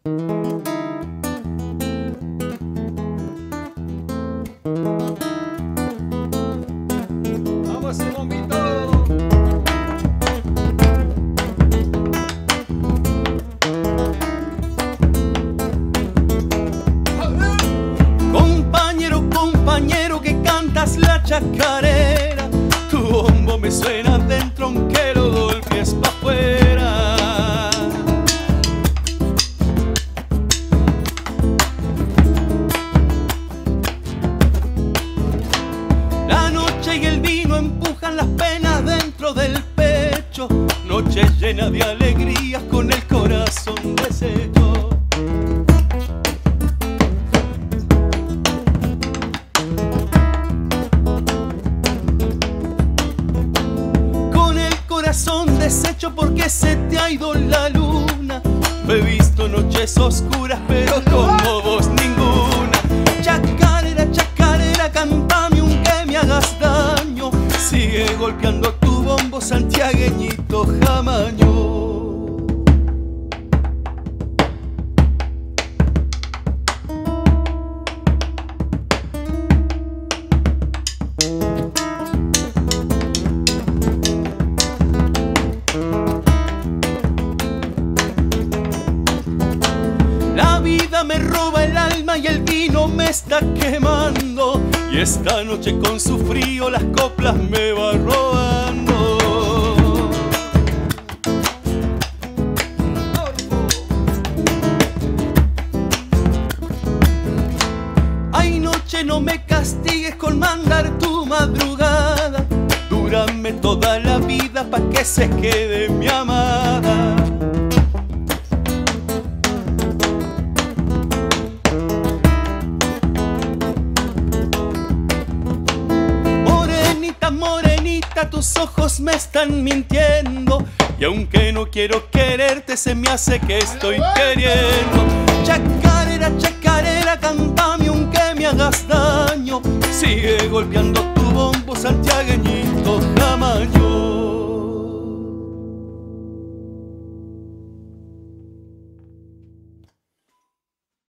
Vamos, ese bombito. Compañero, compañero, que cantas la chacarera, tu bombo me suena dentro aunque lo golpees pa' afuera. La noche y el vino empujan las penas dentro del pecho, noche llena de alegrías con el corazón deshecho. Corazón deshecho porque se te ha ido la luna. He visto noches oscuras pero como vos ninguna. Chacarera, chacarera, cántame aunque me hagas daño. Sigue golpeando tu bombo santiagueñito jamaño. La vida me roba el alma y el vino me está quemando, y esta noche con su frío las coplas me va robando. Ay, noche, no me castigues con mandar tu madrugada, dúrame toda la vida pa' que se quede mi amada. Morenita, tus ojos me están mintiendo, y aunque no quiero quererte, se me hace que estoy queriendo. Chacarera, chacarera, cántame aunque me hagas daño. Sigue golpeando tu bombo santiagueñito